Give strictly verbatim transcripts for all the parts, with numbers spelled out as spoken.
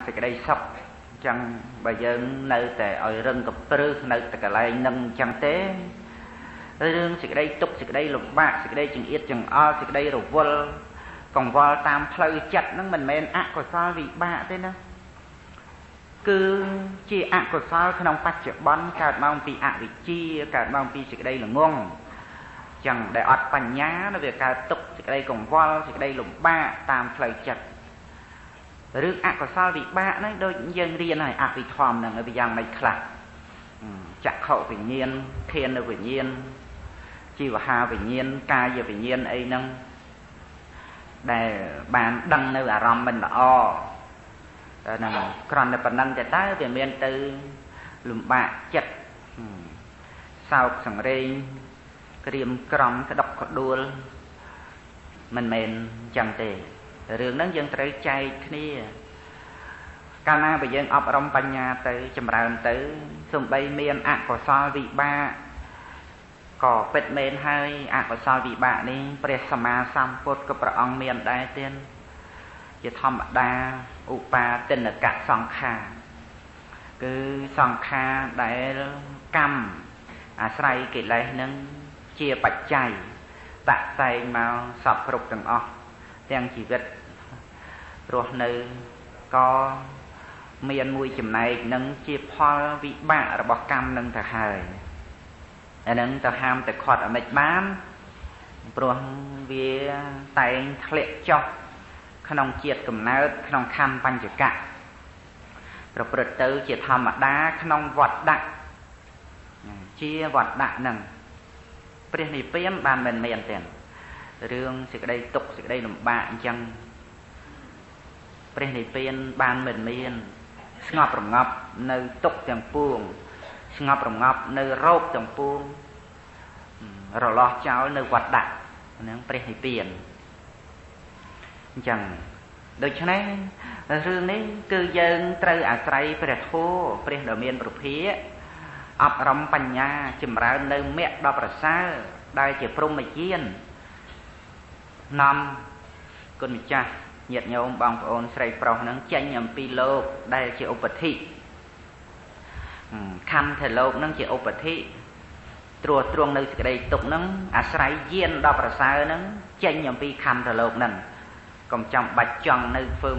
sẽ cái đây sọc chẳng bây giờ nơi tại ở rừng cặp prư nơi tại cái này nâng chẳng tế rừng sẽ cái đây tục sẽ cái đây lục bạc sẽ cái đây chừng ít chừng o sẽ cái đây rồi vol còn vol tam phơi chặt nó mình men ạ của sao vị bạ thế nữa cứ chi ạ của sao khi nông phát triển bón cả mong bị ạ vị chi cả mong bị sẽ cái đây là ngon chẳng để ọt bánh nhá nó về cả tục sẽ cái đây còn vol sẽ cái đây lục bạ tam phơi chặt rước ạ của sao vị bạ đấy đôi dân riêng này ạ vị thòm là người bị giang này khạc chặt hậu vị nhiên thiên là vị nhiên chi và hà vị nhiên ca về vị nhiên ấy nâng để bạn đăng nơi à rong mình là o nè còn là phần năng để tới về miền tư lùm bạ chật sau sẵn đây cái điểm còng cái độc cái đuôi mình mền chẳng tệ rừng nắng dân tới chay kia ca na bây giờ ấp rong bánh nhà tới chầm rào tới xung bay miền ạ của sao vị ba có vết mền hơi ạ của sao vị bạ đi presama samput cóប្រអងមានដែរទៀតជាធម្មតាឧបាទិនកៈសង្ខារគឺសង្ខារដែលកម្មអាស្រ័យកិលេសនឹងជាបច្ច័យតាក់តែងមកសពគ្រប់ទាំងអស់ទាំងជីវិតរស់នៅក៏មានមួយចំណែកនឹងជាផលវិបាករបស់កម្មនឹងទៅហើយអានឹងទៅហាមទៅខាត់អមិចបានព្រោះវាតែងធ្លាក់ចុះក្នុងជាតិកំណើតក្នុងខណ្ឌបញ្ចកៈប្រព្រឹត្តទៅជាធម្មតាក្នុងវត្តដាក់ជាវត្តដាក់នឹងព្រះនិព្វានបានមិនមែនទេរឿងសេចក្តីទុក្ខសេចក្តីលំបាកអញ្ចឹងព្រះនិព្វានបានមិនមានស្ងប់រងាប់នៅទុក្ខទាំងពួងស្ងប់រងាប់នៅរោគទាំងពួងរលាស់ចោលនៅវត្តដាក់ហ្នឹងព្រះនិព្វានអញ្ចឹងដូច្នេះរឿងនេះគឺយើងត្រូវអាស្រ័យព្រះធម៌ព្រះដ៏មានប្រភាអប់រំបញ្ញាចម្រើននៅមគ្គដ៏ប្រសើរដែលជាព្រហ្មយាននាំគុណម្ចាស់ញាតិញោមបងប្អូនស្រីប្រុសហ្នឹងចេញអំពីលោកដែលជាឧបธิខណ្ឌថេលោកហ្នឹងជាឧបธิត្រួតត្រងនៅសេចក្តីទុកហ្នឹងអាស្រ័យយានដល់ប្រសើរហ្នឹងចេញអំពីខណ្ឌថេលោកហ្នឹងកុំចាំបាច់ចង់នៅធ្វើ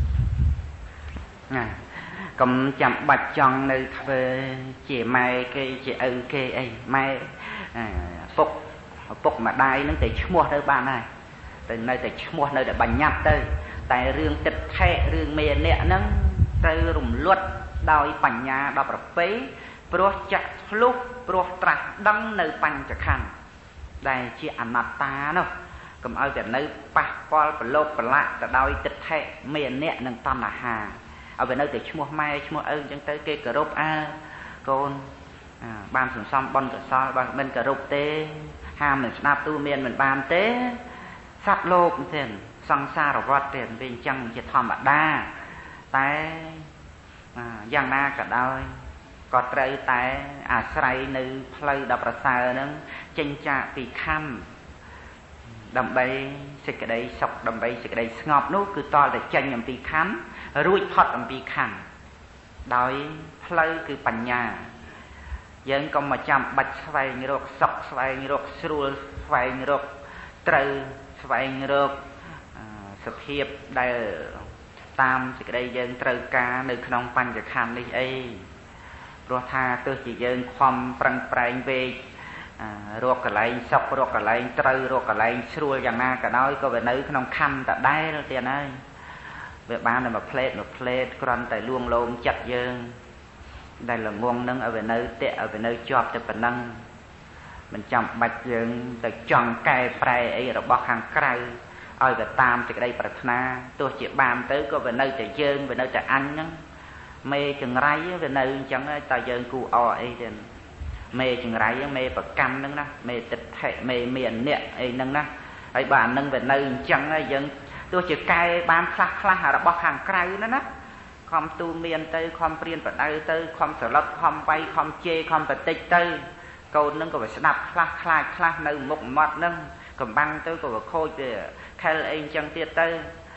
ណាកុំចាំបាច់ចង់នៅធ្វើជាម៉ែគេជាឪគេអីម៉ែពុកពុកម្ដាយហ្នឹងតែឈ្មោះទៅបានហើយតែនៅតែឈ្មោះនៅតែបញ្ញត្តិទៅតែរឿងទឹកថេរឿងមេអ្នកហ្នឹងត្រូវរំលត់ដោយបញ្ញាដល់ប្រពៃព្រោះចាក់ឆ្លុះព្រោះត្រាស់ដឹងនៅបញ្ចខណ្ឌដែលជាអនត្តានោះកុំឲ្យតែនៅប៉ះពាល់ប្រឡូកប្រឡាក់ទៅដោយទឹកថេមេអ្នកនិងតណ្ហាឲ្យវានៅតែឈ្មោះម៉ែឈ្មោះឪអញ្ចឹងទៅគេគោរពអើកូនបានសន្សំបុណ្យកុសលបើមិនគោរពទេហាមមិនស្ដាប់ទូមានមិនបានទេសត្វលោកទេសង្សារវដ្តទេវាអញ្ចឹងជាធម្មតាតែយ៉ាងណាក៏ដោយក៏ត្រូវតែអាស្រ័យនៅផ្លូវដ៏ប្រសើរហ្នឹងចេញចាកពីខណ្ឌដើម្បីសេចក្តីសុខដើម្បីសេចក្តីស្ងប់នោះគឺតលតែចេញអំពីខណ្ឌរួចផុតអំពីខណ្ឌដោយផ្លូវគឺបញ្ញាយើងកុំមកចាំបាច់ស្វែងរកសុខស្វែងរកស្រួលស្វែងរកត្រូវស្វែងរកសភាពដែលតាមសេចក្តីយើងត្រូវការនៅក្នុងបញ្ចខណ្ឌនេះអីព្រោះថាទោះជាយើងខំប្រឹងប្រែងវេករកកន្លែងសុខរកកន្លែងត្រូវរកកន្លែងស្រួលយ៉ាងណាក៏ដោយក៏វានៅក្នុងខណ្ឌដដែលទៀតហើយវាបានតែមួយផ្លេតមួយផ្លេតគ្រាន់តែលួងលោមចិត្តយើងដែលល្ងងនឹងឲ្យវានៅតាក់ឲ្យវានៅជាប់តែប៉ុណ្ណឹងមិនចាំបាច់យើងទៅចង់កែប្រែអីរបស់ខាងក្រៅឲ្យវាតាមសេចក្តីប្រាថ្នាទោះជាបានទៅក៏វានៅតែយើងវានៅតែអញហ្នឹងមេចង្រៃវានៅអញ្ចឹងតែយើងគូអអីទេមេចង្រៃមេប្រកម្មហ្នឹងណាមេទិដ្ឋិមេមានអ្នកអីហ្នឹងណាហើយបើអានឹងវានៅអញ្ចឹងហើយយើងទោះជាកែបានខ្លះខ្លះរបស់ខាងក្រៅណាណាខំទូមានទៅខំព្រៀនបដៅទៅខំសន្លត់ខំបៃខំជេរខំបតិចទៅកូនហ្នឹងក៏វាស្ដាប់ខ្លះខ្លាចខ្លះនៅមុខមាត់ហ្នឹងកំបាំងទៅក៏វាខូចវាខែលអីអញ្ចឹងទៀតទៅ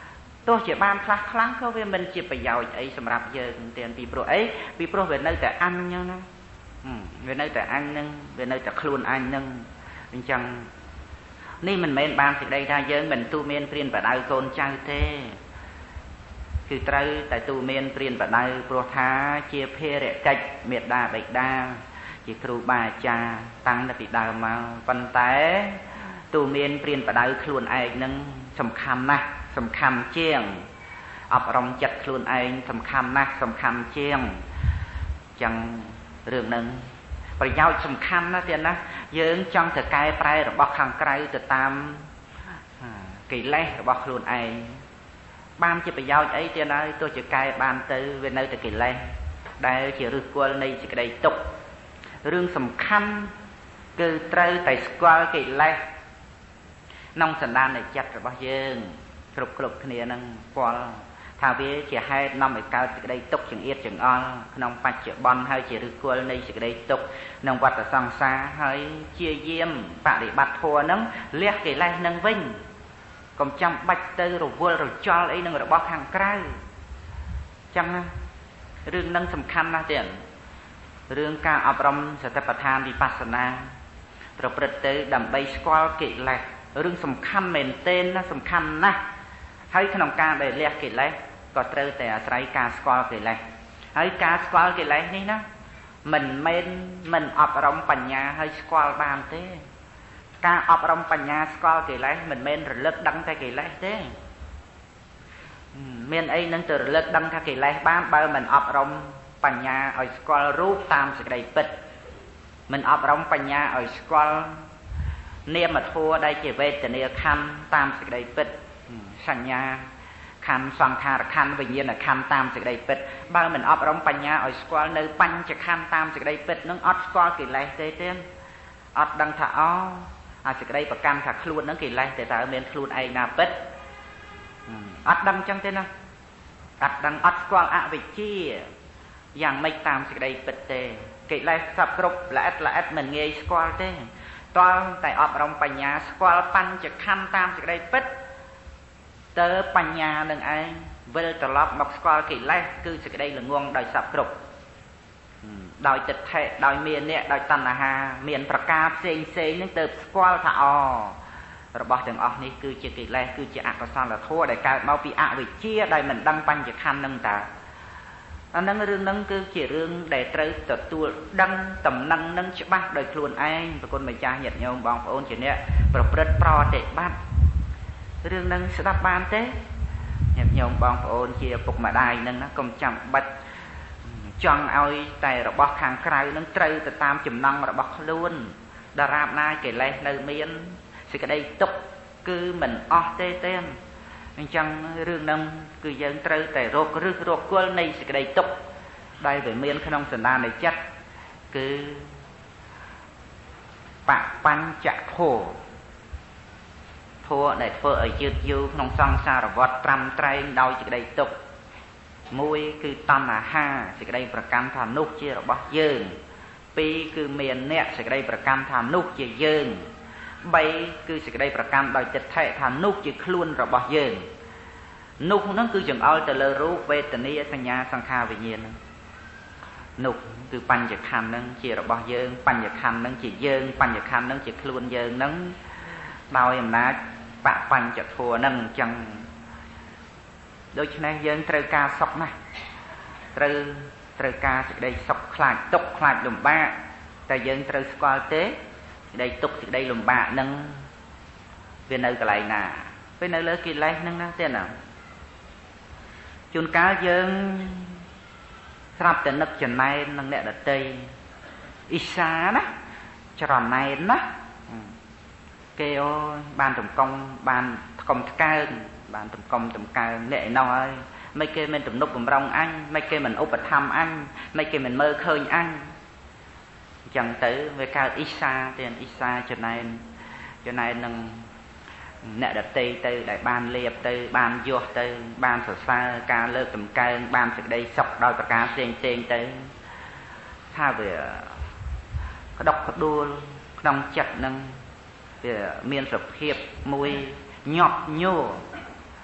tôi chỉ ban khá kháng có vì mình chỉ phải giàu ấy sầm rạp giờ tiền vì pro ấy vì pro về nơi tại ăn nhau nó về nơi tại ăn nâng về nơi tại khuôn anh nâng bên trong ni mình men ban thì đây ra giờ mình tu men priên và đau côn trao thếคือត្រូវតែទូមានព្រៀនបដៅព្រោះថាជាភារកិច្ចមេត្តាបិតាជាគ្រូបាអាចារ្យតាំងពីដើមមកប៉ុន្តែទូមានព្រៀនបដៅខ្លួនឯងនឹងសំខាន់ណាស់សំខាន់ជាងអប់រំចិត្តខ្លួនឯងសំខាន់ណាស់សំខាន់ជាងចឹងរឿងនឹងប្រយោជន៍សំខាន់ណាស់ទៀតណាយើងចង់ទៅកែប្រែរបស់ខាងក្រៅទៅតាមកិលេសរបស់ខ្លួនឯងបានជាប្រយោជន៍អីទៀតហើយទោះជាកែបានទៅវានៅតែកិលេសដែលជាឫសគល់នៃសេចក្តីទុក្ខរឿងសំខាន់គឺត្រូវតែស្គាល់កិលេសក្នុងសន្តាននៃចិត្តរបស់យើងគ្រប់គ្រប់គ្នានឹងស្គាល់ថាវាជាហេតុនាំឲ្យកើតសេចក្តីទុក្ខចង្អៀតចង្អល់ក្នុងបច្ចុប្បន្នហើយជាឫសគល់នៃសេចក្តីទុក្ខក្នុងវដ្តសង្សារហើយជាយាមបដិបត្តិធម៌នឹងលះកិលេសនឹងវិញកុំចាំបាច់ទៅរវល់រចល់អីនឹងរបស់ខាងក្រៅចឹងណារឿងនឹងសំខាន់ណាស់ទៀតរឿងការអប់រំសតិប្បដ្ឋានវិបស្សនាប្រព្រឹត្តទៅដើម្បីស្គាល់កិលេសរឿងសំខាន់មែនទែនណាសំខាន់ណាស់ហើយក្នុងការដែលលះកិលេសក៏ត្រូវតែអាស្រ័យការស្គាល់កិលេសហើយការស្គាល់កិលេសនេះណាមិនមែនមិនអប់រំបញ្ញាហើយស្គាល់បានទេការអប់រំបញ្ញាស្គាល់កិលេសមិនមែនរលឹកដឹងតែកិលេសទេមានអីនឹងទៅរលឹកដឹងថាកិលេសបានបើមិនអប់រំបញ្ញាឲ្យស្គាល់រូបតាមសេចក្តីពិតមិនអប់រំបញ្ញាឲ្យស្គាល់នាមធម៌ដែលជាវេទនាខណ្ឌតាមសេចក្តីពិតសញ្ញាខណ្ឌសង្ខារខណ្ឌវិញ្ញាណខណ្ឌតាមសេចក្តីពិតបើមិនអប់រំបញ្ញាឲ្យស្គាល់នៅបញ្ចខណ្ឌតាមសេចក្តីពិតនឹងអត់ស្គាល់កិលេសទេទេអត់ដឹងថាអូអាសេចក្តីប្រកាន់ថាខ្លួនហ្នឹងកិលេសតែតើមានខ្លួនឯងណាពិតអត់ដឹងចឹងទេណាអត់ដឹងអត់ស្គាល់អវិជ្ជាយ៉ាងម៉េចតាមសេចក្តីពិតទេកិលេសសពគ្រប់ល្អិតល្អិតមិនងាយស្គាល់ទេតើតែអប់រំបញ្ញាស្គាល់បញ្ចខណ្ឌតាមសេចក្តីពិតតើបញ្ញានឹងឯងវិលត្រឡប់មកស្គាល់កិលេសគឺសេចក្តីល្ងងដោយសពគ្រប់ដោយទិដ្ឋិដោយមានអ្នកដោយតណ្ហាមានប្រការផ្សេងផ្សេងនឹងទៅស្គាល់ថាអរបស់ទាំងអស់នេះគឺជាកិលេសគឺជាអកុសលធម៌ដែលកើតមកពីអវិជ្ជាដែលមិនដឹងបញ្ចខណ្ឌនឹងតើអានឹងរឿងហ្នឹងគឺជារឿងដែលត្រូវទទួលដឹងតំណែងនឹងច្បាស់ដោយខ្លួនឯងប្រគុណម្ចាស់ញាតិញោមបងប្អូនជាអ្នកប្រព្រឹត្តប្រតិបត្តិរឿងហ្នឹងស្ដាប់បានទេញាតិញោមបងប្អូនជាពុកម្ដាយហ្នឹងណាកុំចាំបាច់ចង់ឲ្យតែរបស់ខាងក្រៅនឹងត្រូវទៅតាមចំណង់របស់ខ្លួនដរាបណាកិលេសនៅមានសេចក្តីទុក្ខគឺមិនអស់ទេទេអញ្ចឹងរឿងហ្នឹងគឺយើងត្រូវតែរកឫសរកគល់នៃសេចក្តីទុក្ខដែលវាមានក្នុងសន្តាននៃចិត្តគឺបបញ្ចធម៌ធម៌ដែលធ្វើឲ្យយឺតយូរក្នុងសង្សារវដ្តត្រាំត្រែងដោយសេចក្តីទុក្ខមួយគឺតណ្ហាសេចក្តីប្រកាន់ថានោះជារបស់យើងពីរគឺមានអ្នកសេចក្តីប្រកាន់ថានោះជាយើងបីគឺសេចក្តីប្រកាន់ដោយទិដ្ឋិថានោះជាខ្លួនរបស់យើងនោះហ្នឹងគឺចង្អុលទៅលើរូបវេទនាសញ្ញាសង្ខារវិញ្ញាណនោះគឺបញ្ចខណ្ឌហ្នឹងជារបស់យើងបញ្ចខណ្ឌហ្នឹងជាយើងបញ្ចខណ្ឌហ្នឹងជាខ្លួនយើងហ្នឹងដោយអំណាចបបញ្ចធម៌ហ្នឹងអញ្ចឹងដូច្នេះយើងត្រូវការសុខណាស់ត្រូវត្រូវការសេចក្តីសុខខ្លាចទុក្ខខ្លាចលំបាកតែយើងត្រូវស្គាល់ទេសេចក្តីទុក្ខសេចក្តីលំបាកហ្នឹងវានៅកន្លែងណាវានៅលើកិលេសហ្នឹងណាទេណាជួនកាលយើងស្រាប់តែនឹកចំណែននឹងអ្នកដតីអ៊ីសាណាច្រណែនណាគេអូបានតំកងបានថ្កុំថ្កើងបានតំកុំតំកើងអ្នកឯនោះហើយមិនគេមិនទំនុកបំរុងអញមិនគេមិនឧបត្ថម្ភអញមិនគេមិនមើលឃើញអញអញ្ចឹងទៅវាកើតអ៊ីសាទេអ៊ីសាចំណែនចំណែននឹងអ្នកដតីទៅដែលបានលៀបទៅបានយោះទៅបានសរសើរការលើកតម្កើងបានសេចក្តីសុខដោយប្រការផ្សេងផ្សេងទៅថាវាក្តុកក្តួលក្នុងចិត្តនឹងវាមានសភាពមួយញាប់ញ័រ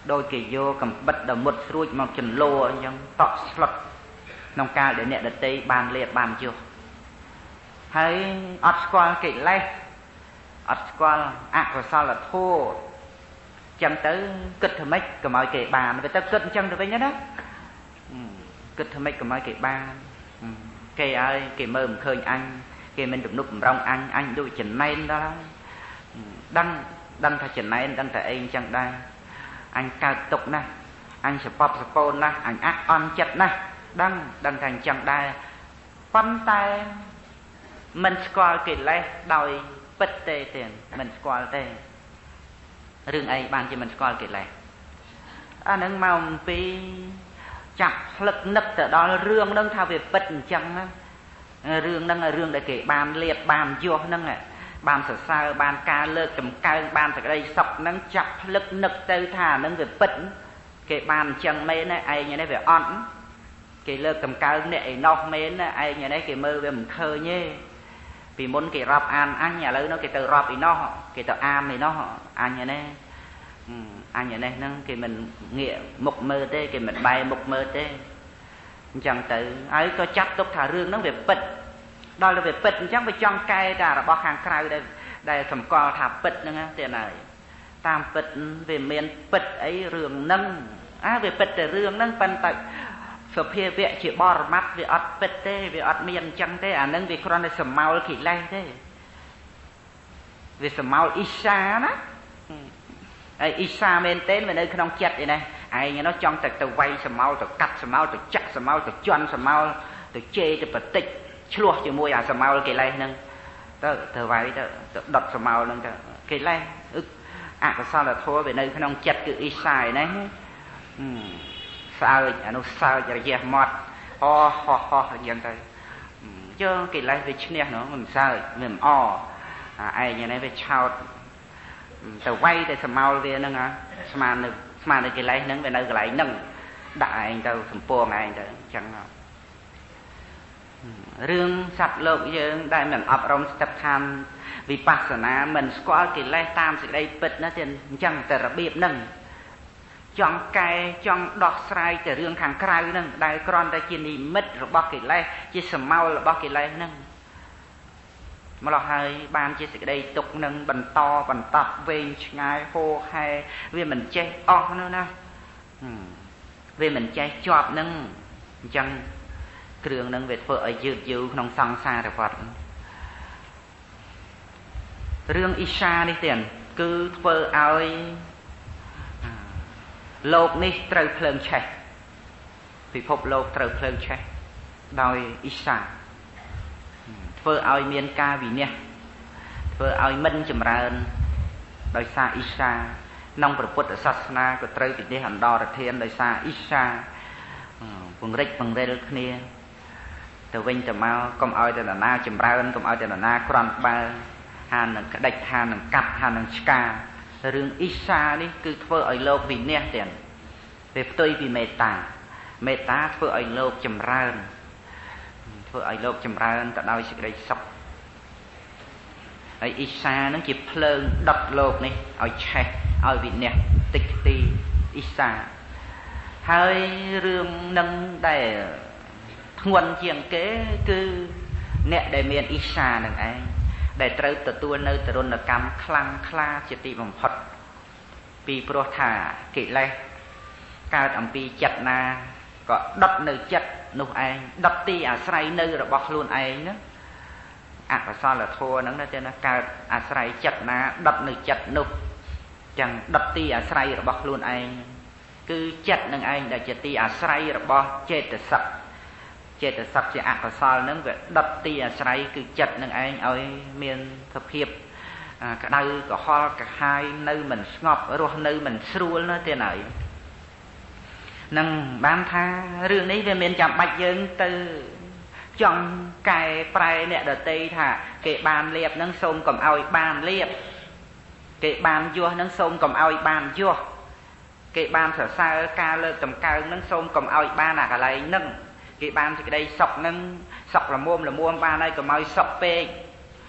đôi kỳ vô cầm bật đầu một ruột mà chân lô nhưng tọ sọt nông ca để nẹt đất tây bàn liệt bàn chưa hay ắt qua kỹ lẽ ắt qua ác rồi sao là thua chẳng tới kịch thầm mấy cầm mọi kỹ bàn người ta kịch chân được với nhá đó kịch thầm mấy cầm mọi kỹ bàn kỹ ai kỹ mơ khơi anh kỹ mình được nút rong anh anh đôi chỉnh men đó đăng đăng thay chỉnh men đăng thay anh chẳng đây anh cao tục nè anh sẽ pop spon nè anh ác on chật nè đăng đăng thành chẳng đây phân tay mình squal kỹ lẽ đòi bất tê tiền mình squal tê rừng ấy bàn cho mình squal kỹ lẽ anh nâng màu phí chặt lực nực từ đó rương nâng thao về bất chẳng á rương nâng là rương để kể bàn liệt bàn vô nâng à bàn sở sao bàn ca lơ cầm cao bàn từ đây sọc nâng chặt lực nực từ thả nâng về bất kể bàn chẳng mấy này ai như này về on kể lơ cầm cao nệ nọc mến ai như này kể mơ về mình khơi nhé vì muốn kể rạp an anh nhà lớn nó kể từ rạp thì nó kể từ an thì nó anh như này anh như này nó kể mình nghĩa mục mơ tê kể mình bay mục mơ tê chẳng tự ấy có chắc tốt thả rương nó về bịch đó là về bịch chắc phải trong cây ra là bó hàng khai đây đây cầm co thả bịch nữa tiền này tam bịch về miền bịch ấy rương nâng á về bịch để rương nâng phân tận sộp hia vẹ chỉ bò mắt về ọt bịch tê về ọt miền chẳng thế à nâng về con này sầm màu khỉ lay thế về sầm màu isa đó ấy isa men tên về nơi không chặt vậy này ai nghe nó trong từ từ quay sầm màu từ cắt sầm màu từ chắc sầm màu từ choăn sầm màu từ chê từ bật tích chua chỉ môi à sầm màu cái lay nâng từ từ vậy từ đọt sầm màu nâng cái lay ức à có sao là thua về nơi không chặt cứ isa này sao nó sao giờ giờ mọt ho ho ho dân tới chứ cái lay về chuyện nữa mình sao mình o ai như này về chào từ quay từ sầm màu về nâng à mà được mà được cái lấy nâng về nơi cái lấy nâng đại anh tao sầm po này anh chẳng nào riêng sạch lộc dương đại mình ấp rong tập tham vì pasana mình có cái lấy tam sự đây bật nó tiền chẳng từ biệp nâng chọn cái chọn đọt sai từ riêng hàng cày nâng đại con đại chỉ đi mất rồi bóc cái lấy chỉ sầm mau là bóc cái lấy nâng mà là hai ban chia sẻ đây tục nâng bần to bần tập về ngay hô hay vì mình chơi o nữa nè vì mình chơi chọp nâng chân trường nâng về vợ dư dư nông song xa được Phật riêng Isa đi tiền cứ vợ ơi lột ní trời phơn chạy vì phục lột trời phơn chạy đòi Isa vợ ơi miền ca vì nè vợ ơi minh chùm ra ơn đòi xa Isa nông bậc Phật sát na của trời Việt Nam đo là thiên đòi xa Isa vùng rích vùng rê được nè từ vinh từ mau công ơi từ là na chùm ra ơn công ơi từ là na còn ba hàn là đạch hàn là cặp hàn là ska riêng Isa đi cứ vợ ơi lô vì nè tiền về tôi vì mê tà mê tá vợ ơi lô chùm ra ơn vợ ấy lộc chầm ra ta đau sự đây sọc ấy Isa nó chỉ phơn đập lộc này ở che ở vị nè tích ti Isa hai rương nâng để nguồn chiang kế cứ nè để miền Isa này ấy để trâu từ tua nơi từ rôn là cam khlang kha chỉ ti bằng Phật pi pro thả kỹ lệ cao âm pi chặt na có đập nơi chặt nụ anh đập ti à sài nơi rồi bọc luôn anh nữa à và sao là thua nó cho nó cao à sài chặt na đập nơi chặt nụ chẳng đập ti à sài rồi bọc luôn anh cứ chặt nâng anh đã chặt ti à sài rồi bọc chết từ sập chết từ sập chỉ à và sao nó về đập ti à sài cứ chặt nâng anh ơi miền thập hiệp à, cả đây có ho cả hai nơi mình ngọt rồi nơi mình sưu nó thế này nâng ban tha rương ấy về miền chạm bạch dương từ trong cái prai nè đợt tây thả cái bàn liệp nâng xôm cầm ao bàn liệp cái bàn vua nâng xôm cầm ao bàn vua cái bàn sở xa ca lơ cầm cao nâng xôm cầm ao bàn là cả lấy nâng cái bàn thì cái đây sọc nâng sọc là muôn là muôn ba đây cầm ao sọc pe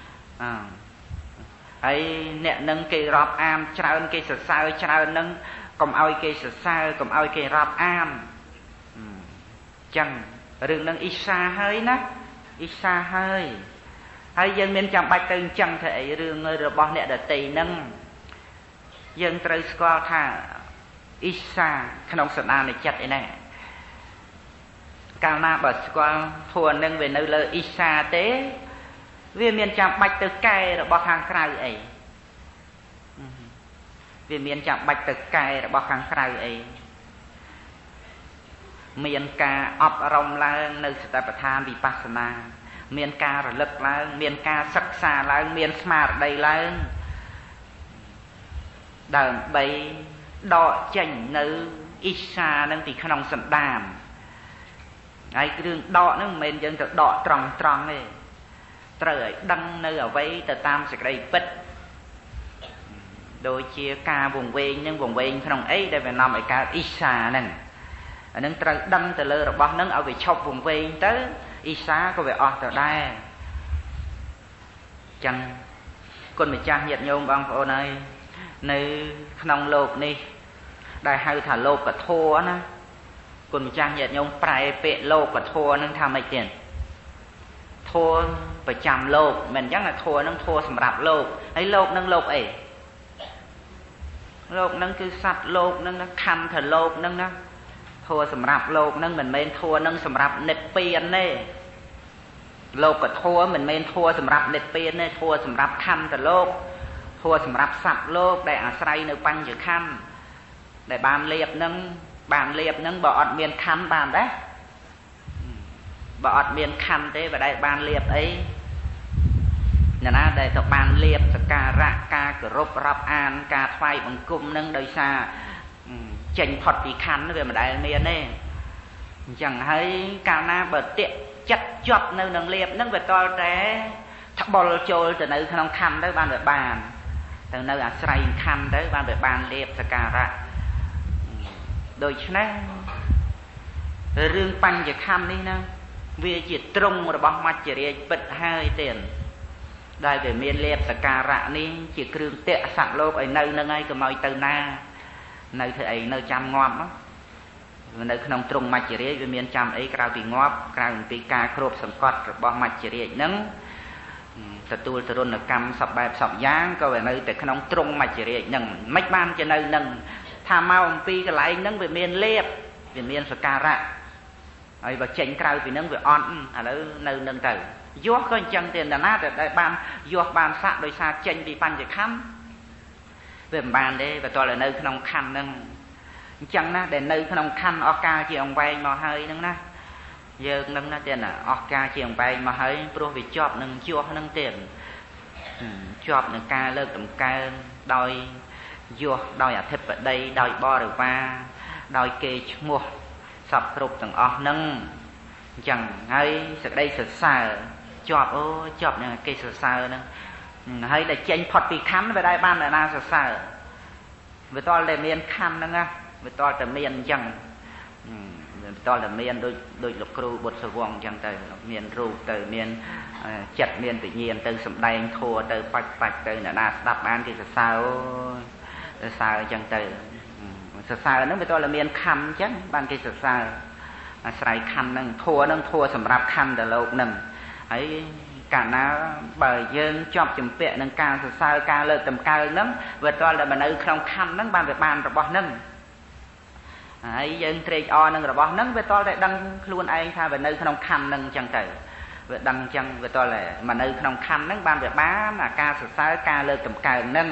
ấy nè nâng cái rọp am trao cái sở xa trao nâng cầm ao kê sờ sa cầm ao kê rap an chẳng rừng nâng ít xa hơi ná ít xa hơi hay dân miền chẳng bạch tên chẳng thể rừng rồi bỏ nẹ đợt tì nâng dân trời squall thà ít xa khăn ông sẵn này chặt ấy nè cao na bà squall thua nâng về nơi lời ít xa tế vì miền chẳng bạch từ cây rồi bỏ hàng khray ấy vì miền chẳng bạch từ cây rồi bỏ hàng khray ấy miền ca ấp rồngឡើងនៅស្ថាបដ្ឋានវិបស្សនាមានការរលឹកឡើងមានការសិក្សាឡើងមានស្មារតីឡើងដើម្បីដកចេញនៅអ៊ីសានឹងពីក្នុងសន្តានហើយគ្រឿងដកហ្នឹងមិនមែនយើងទៅដកត្រង់ត្រង់ទេត្រូវឲ្យដឹងនៅអ្វីទៅតាមសេចក្តីពិតដូចជាការវង្វេងនឹងវង្វេងក្នុងអីដែលវានាំឲ្យកើតអ៊ីសាហ្នឹងអានឹងត្រូវដឹងទៅលើរបស់ហ្នឹងឲ្យវាឈប់វង្វេងទៅអ៊ីសាក៏វាអស់ទៅដែរចឹងគុណម្ចាស់ញាតិញោមបងប្អូនហើយនៅក្នុងលោកនេះដែលហៅថាលោកធម៌ណាគុណម្ចាស់ញាតិញោមប្រែពាក្យលោកធម៌ហ្នឹងថាម៉េចទៀតធម៌ប្រចាំលោកមិនអញ្ចឹងធម៌ហ្នឹងធម៌សម្រាប់លោកហើយលោកហ្នឹងលោកអីលោកហ្នឹងគឺសត្វលោកហ្នឹងខណ្ឌថាលោកហ្នឹងណាធัวសម្រាប់លោកនឹងមិនមែនធัวនឹងសម្រាប់និព្វានទេលោកក៏ធัวមិនមែនធัวសម្រាប់និព្វានទេធัวសម្រាប់ខណ្ឌតលោកធัวសម្រាប់សត្វលោកដែលអាស្រ័យនៅបញ្ញខណ្ឌដែលបានលៀបនឹងបានលៀបនឹងបើអត់មានខណ្ឌបានដែរបើអត់មានខណ្ឌទេបើដែលបានលៀបអីអ្នកណាដែលទៅបានលៀបសក្ការៈការគោរពរាប់អានការថ្វាយបង្គំនឹងដោយសារចេញផុតពីខណ្ឌវាមិនដែលមានទេអញ្ចឹងហើយកាលណាបើតាកចិត្តជាប់នៅនឹងលៀបហ្នឹងវាតល់តែត្បុលចូលទៅនៅក្នុងខណ្ឌទៅបានវាបានទៅនៅអាស្រ័យខណ្ឌទៅបានវាបានលៀបសក្ការៈដូច្នេះរឿងបញ្ញខណ្ឌនេះណាវាជាទ្រង់របស់មច្ចរាជពិតហើយទេដែលវាមានលៀបសក្ការៈនេះជាគ្រឿងតាកសត្វលោកឲ្យនៅនឹងហើយកុំឲ្យទៅណានៅធ្វើអីនៅចាំងាប់នៅក្នុងទ្រង់មច្ចរាជវាមានចាំអីក្រៅពីងាប់ក្រៅពីការគ្របសង្កត់របស់មច្ចរាជហ្នឹងទទួលទរណកម្មសពបែបសពយ៉ាងក៏វានៅតែក្នុងទ្រង់មច្ចរាជហ្នឹងមិនបានជានៅនឹងថាមកអំពីកន្លែងហ្នឹងវាមានលៀបវាមានសក្ការៈហើយបើចេញក្រៅពីហ្នឹងវាអត់ឥឡូវនៅនឹងទៅយោះក៏អញ្ចឹងទេណាស់តែបានយោះបានសាក់ដោយសារចេញពីបញ្ញខណ្ឌវាមិនបានទេបើតើនៅក្នុងខណ្ឌហ្នឹងអញ្ចឹងណាដែលនៅក្នុងខណ្ឌអស់កាលជាអង្វែងមកហើយហ្នឹងណាយើងហ្នឹងណាទៀតណាអស់កាលជាអង្វែងមកហើយព្រោះវាជាប់នឹងយោះហ្នឹងទៀតជាប់នឹងការលើកតម្កើងដោយយោះដោយអធិបតីដោយបរិវារដោយគេឈ្មោះសពគ្រប់ទាំងអស់ហ្នឹងអញ្ចឹងហើយសេចក្តីសរសើរជាប់អូជាប់នឹងគេសរសើរហ្នឹងហើយដែលចេញផុតពីខណ្ឌវាដែរបានតែណាសរសើរវាតលតែមានខណ្ឌហ្នឹងណាវាតលតែមានអញ្ចឹងវាតលតែមានដូចដូចលោកគ្រូបុត្រសវងអញ្ចឹងទៅមានរូបទៅមានចិត្តមានវិញ្ញាណទៅសំដែងធัวទៅបាច់បាច់ទៅអ្នកណាស្ដាប់បានគេសរសើរសរសើរអញ្ចឹងទៅសរសើរហ្នឹងវាតលតែមានខណ្ឌអញ្ចឹងបានគេសរសើរអាស្រ័យខណ្ឌហ្នឹងធัวហ្នឹងធัวសម្រាប់ខណ្ឌតលោកហ្នឹងហើយកាលណាបើយើងជាប់ជំពាក់នឹងការសរសើរការលើកតម្កើងហ្នឹងវាតលតែនៅក្នុងខណ្ឌហ្នឹងបានវាបានរបស់ហ្នឹងហើយយើងត្រេកអរនឹងរបស់ហ្នឹងវាតលតែដឹងខ្លួនឯងថាវានៅក្នុងខណ្ឌហ្នឹងអញ្ចឹងទៅវាដឹងអញ្ចឹងវាតលតែមកនៅក្នុងខណ្ឌហ្នឹងបានវាបានអាការសរសើរការលើកតម្កើងហ្នឹង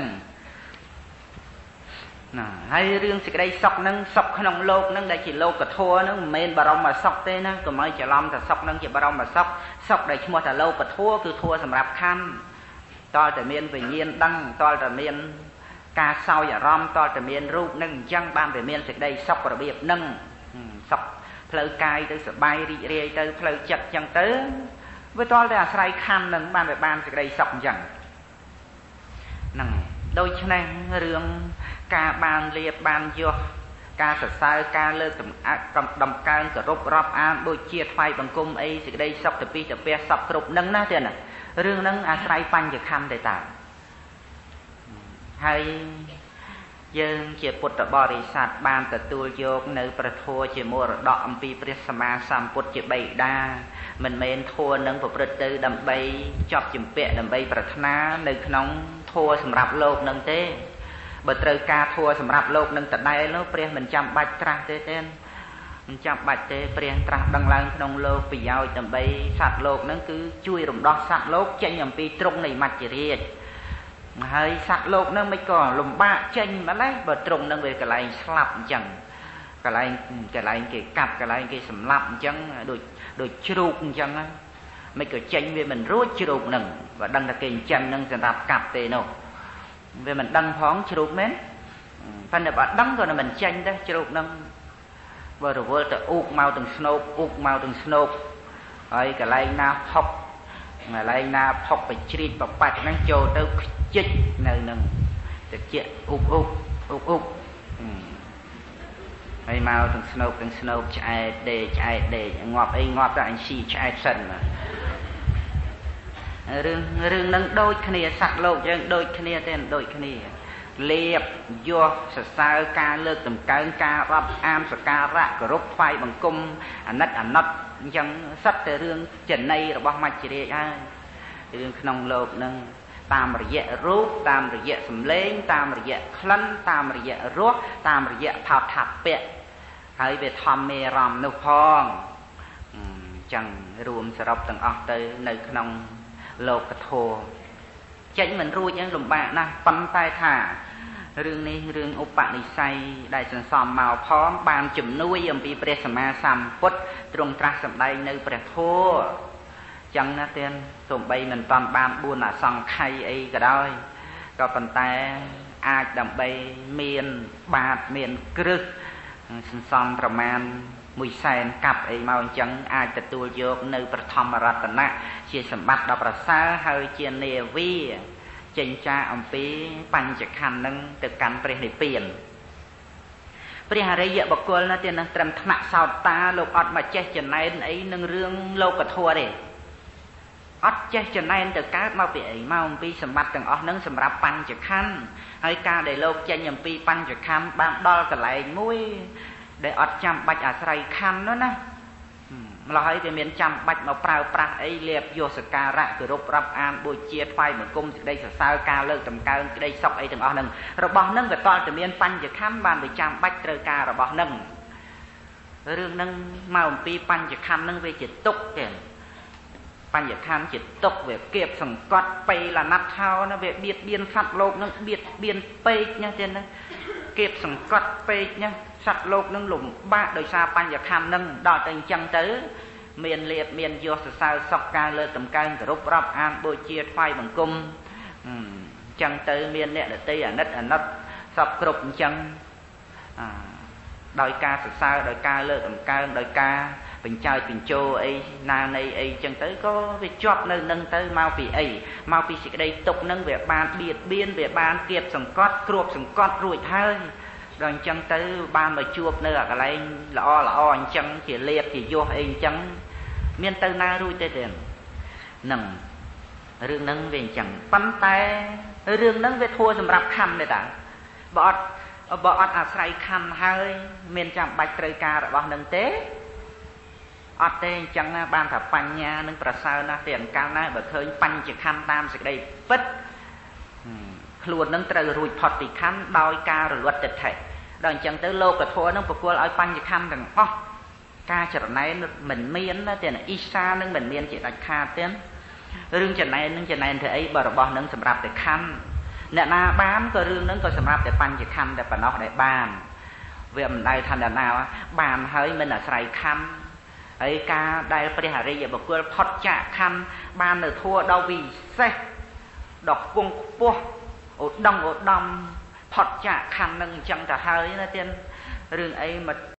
ណាហើយរឿងសេចក្តីសុខហ្នឹងសុខក្នុងโลกហ្នឹងដែលជាលោកធម៌ហ្នឹងមិនមែនបរមសុខទេណាកុំឲ្យច្រឡំថាសុខហ្នឹងជាបរមសុខសុខដែលឈ្មោះថាលោកធម៌គឺធម៌សម្រាប់ខណ្ឌតលតែមានវិញ្ញាណដឹងតលតែមានការសោយអារម្មណ៍តលតែមានរូបហ្នឹងអញ្ចឹងបានវាមានសេចក្តីសុខរបៀបហ្នឹងសុខផ្លូវកាយទៅសบายរីករាយទៅផ្លូវចិត្តអញ្ចឹងទៅវាតលតែអាស្រ័យខណ្ឌហ្នឹងបានវាបានសេចក្តីសុខអញ្ចឹងហ្នឹងដូច្នេះរឿងការបានលៀបបានយោះការសរសើរការលើកតម្កើងគោរពរាប់អានដូចជាថ្វាយបង្គំអីសេចក្តីសុខទៅពីទៅពះសពគ្រប់ហ្នឹងណាទេណារឿងហ្នឹងអាស្រ័យបញ្ញខណ្ឌទេតាហើយយើងជាពុទ្ធបរិស័ទបានទទួលយកនៅព្រះធម៌ជាមរតកអំពីព្រះសម្មាសម្ពុទ្ធជាបិតាមិនមែនធម៌នឹងប្រព្រឹត្តទៅដើម្បីចប់ជំពាក់ដើម្បីប្រាថ្នានៅក្នុងធម៌សម្រាប់លោកនឹងទេបើត្រូវការធម៌សម្រាប់លោកនឹងតដែលនោះព្រះមិនចាំបាច់ត្រាស់ទេទេមិនចាំបាច់ទេព្រះត្រាស់ដឹងឡើងក្នុងលោកប្រយោជន៍ដើម្បីសត្វលោកនឹងគឺជួយរំដោះសត្វលោកចេញអំពីទ្រង់នៃមច្ចរាជហើយសត្វលោកនឹងមិនក៏លំបាកចេញម្ល៉េះបើទ្រង់នឹងវាកន្លែងស្លាប់អញ្ចឹងកន្លែងកន្លែងគេកាប់កន្លែងគេសម្លាប់អញ្ចឹងដូចដូចជ្រូកអញ្ចឹងមិនក៏ចេញវាមិនរួចជ្រូកនឹងបើដឹងតែគេអញ្ចឹងនឹងសម្រាប់កាប់ទេនោះវាមិនដឹងផងជ្រូកមែនប៉ុន្តែបើដឹងក៏មិនចេញដែរជ្រូកនឹងបើរវល់ទៅអ៊ូកមកទាំងស្នូកអ៊ូកមកទាំងស្នូកហើយកន្លែងណាផុកកន្លែងណាផុកបជ្រៀកបបាច់ហ្នឹងចូលទៅខ្ជិចនៅនឹងតិចអ៊ូកអ៊ូកអ៊ូកអ៊ូកហើយមកទាំងស្នូកទាំងស្នូកឆ្អែតដេកឆ្អែតដេកងាប់អីងាប់តែអញស៊ីឆ្អែតសិនរឿងរឿងហ្នឹងដូចគ្នាសត្វលោកយើងដូចគ្នាទេដូចគ្នាលៀបយកសរសើរការលើកតម្កើងការរាប់អានសក្ការៈគោរពថ្វាយបង្គំអាណិតអាណិតអញ្ចឹងសិតតែរឿងចំណៃរបស់មច្ចរាជហើយរឿងក្នុងលោកនឹងតាមរយៈរូបតាមរយៈសម្លេងតាមរយៈក្លិនតាមរយៈរសតាមរយៈផោថពៈហើយវាធម្មមេរមនោះផងអញ្ចឹងរួមសរុបទាំងអស់ទៅនៅក្នុងលោកធម៌ចេញមិនរួចយ៉ាងលំបាកណាស់ប៉ុន្តែថារឿងនេះរឿងឧបនិស្ស័យដែលសន្សំមកផងបានជំនួយអំពីព្រះសម្មាសម្ពុទ្ធទ្រង់ត្រាស់សម្ដែងនៅព្រះធម៌ចឹងណាទៀតសូម្បីមិនតាន់បានបួនអសង្ខ័យអីក៏ដោយក៏ប៉ុន្តែអាចដើម្បីមានបាតមានគ្រឹះសន្សំប្រមាណមួយសែនកាប់អីមកអញ្ចឹងអាចទទួលយកនៅប្រធមរតនៈជាសម្បត្តិដ៏ប្រសើរហើយជានាវីចេញចាអំពីបញ្ចខណ្ឌនឹងទៅកាន់ព្រះនិព្វានព្រះអរិយបុគ្គលណាទៀតនឹងត្រឹមថ្នាក់សោតតាលោកអត់មកចេះចំណែនអីនឹងរឿងលោកធម៌ទេអត់ចេះចំណែនទៅកើតមកពីអីមកអំពីសម្បត្តិទាំងអស់នឹងសម្រាប់បញ្ចខណ្ឌហើយការដែលលោកចេញអំពីបញ្ចខណ្ឌបានដល់កន្លែងមួយដែលអត់ចាំបាច់អាស្រ័យខណ្ឌនោះណាម្ល៉េះហើយវាមានចាំបាច់មកប្រើប្រាស់អីលៀបយកសក្ការៈគោរពរាប់អានបូជាថ្វាយបង្គំសេចក្តីសរសើរការលើកតម្កើងក្តីសុខអីទាំងអស់ហ្នឹងរបស់ហ្នឹងវាតល់តែមានបញ្ចខណ្ឌបានវាចាំបាច់ត្រូវការរបស់ហ្នឹងរឿងហ្នឹងមកអំពីបញ្ចខណ្ឌហ្នឹងវាជាទុកទេបញ្ចខណ្ឌជាទុកវាគៀបសង្កត់បៃលណាត់ថោណាវាបៀតបៀនសត្វលោកហ្នឹងបៀតបៀនពេកណាទៀតណាគៀបសង្កត់ពេកណាសត្វលោកនឹងលំបាកដោយសារបញ្ញខណ្ឌនឹងដល់ទៅអញ្ចឹងទៅមានលៀបមានយកសរសើរសុខការលើកតម្កើងគោរពរាប់អានបូជាថ្វាយបង្គំអញ្ចឹងទៅមានអ្នកដតីអាណិតអាណិតសពគ្រប់អញ្ចឹងដោយការសរសើរដោយការលើកតម្កើងដោយការបញ្ចើចបញ្ចោអីណានៃអីអញ្ចឹងទៅក៏វាជាប់នៅនឹងទៅមកពីអីមកពីសេចក្តីទុកនឹងវាបានបៀតបៀនវាបានគៀបសង្កត់គ្របសង្កត់រួចហើយដល់អញ្ចឹងទៅបានមកជួបនៅកន្លែងល្អល្អអញ្ចឹងជាលៀបជាយោអីអញ្ចឹងមានទៅណារួចទេទេហ្នឹងរឿងហ្នឹងវាអញ្ចឹងប៉ុន្តែរឿងហ្នឹងវាធួសម្រាប់ខណ្ឌទេតាបើអត់បើអត់អាស្រ័យខណ្ឌហើយមានចាំបាច់ត្រូវការរបស់ហ្នឹងទេអត់ទេអញ្ចឹងបានថាបញ្ញានឹងប្រសើរណាស់ទេអង្កលណាបើឃើញបញ្ចខណ្ឌតាមសេចក្តីពិតខ្លួននឹងត្រូវរួចផុតពីខណ្ឌដោយការរលត់ទិដ្ឋិដល់អញ្ចឹងទៅលោកធម៌នឹងប្រគល់ឲ្យបញ្ចខណ្ឌទាំងអស់ការចរណែនមិនមានទេអ៊ីសានឹងមិនមានជាដាច់ខាតទេរឿងចំណែននឹងចំណែនធ្វើអីបើរបស់នឹងសម្រាប់តែខណ្ឌអ្នកណាបានក៏រឿងនឹងក៏សម្រាប់តែបញ្ចខណ្ឌតែប៉ុណ្ណោះដែលបានវាមិនដែលថាអ្នកណាបានហើយមិនអាស្រ័យខណ្ឌហើយការដែលព្រះអរិយបុគ្គលផុតចាកខណ្ឌបាននៅធัวដ៏វិសេសដ៏ខ្ពង់ខ្ពស់ឧត្តមឧត្តមផុតចាកខណ្ឌនឹងអញ្ចឹងទៅហើយណាទៀតរឿងអីមក